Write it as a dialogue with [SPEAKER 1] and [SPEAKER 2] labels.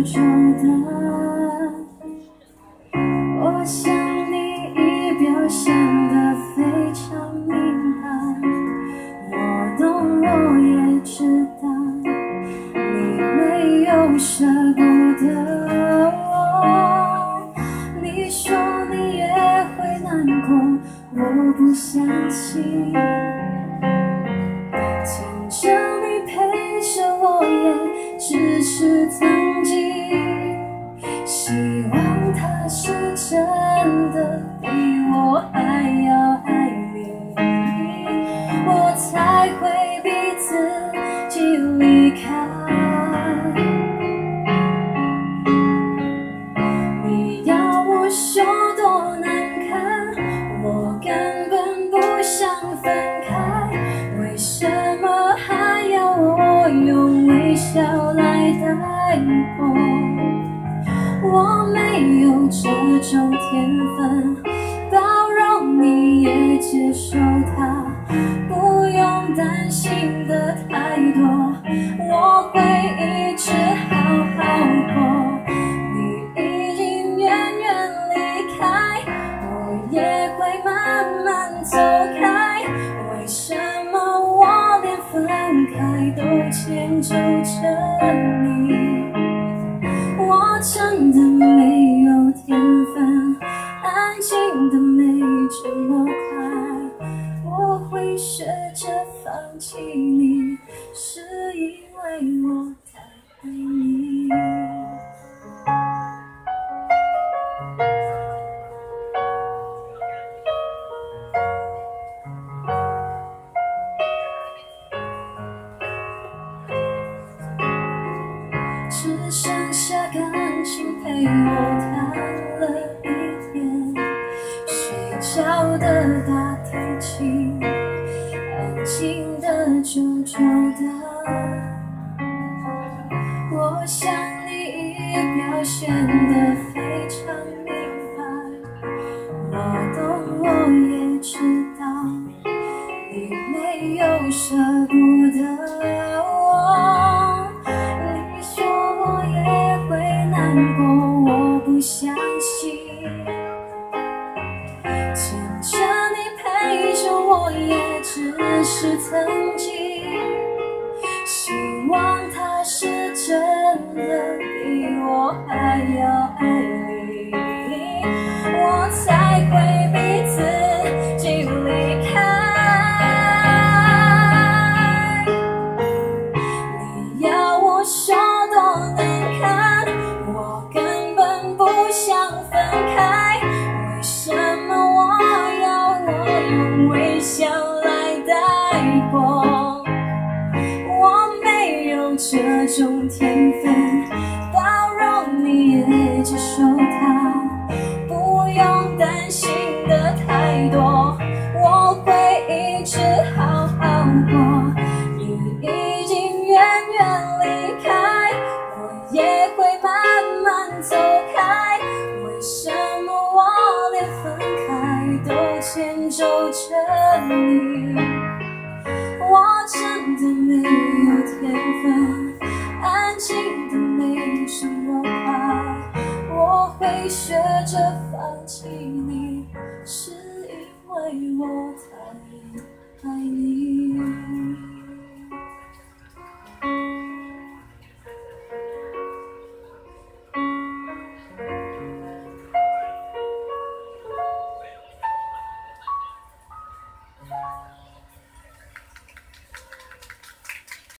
[SPEAKER 1] 久的。我想你已表现得非常明白，我懂，我也知道你没有舍不得我。你说你也会难过，我不相信。听着你陪着我，也只是曾经。希望他是真的比我还要爱你，我才会逼自己离开。你要我说多难看，我根本不想分开，为什么还要我用微笑来带过？我没有这种天分，包容你也接受它，不用担心的太多，我会一直好好过。你已经远远离开，我也会慢慢走开，为什么我连分开都迁就着你？我真的没有天分，安静的没这么快，我会学着放弃你，是因为我太爱你。只剩下感情陪我谈了一天，睡觉的大提琴，安静的久久的。我想你已表现得非常明白，我懂，我也知道你没有舍不得我。你说我也会难过，我不相信。牵着你陪着我，也只是曾经。希望他是真的比我还要爱你，我才会逼自己离开。你要我说多难看，我根本不想分开，为什么我用微笑来带过？我没有这种天分，包容你也接受它，不用担心的太多，我会一直好好过。你已经远远离开，我也会慢慢走开，为什么我连分开都迁就着你？我真的没有天分，安静的没这么快，我会学着放弃你。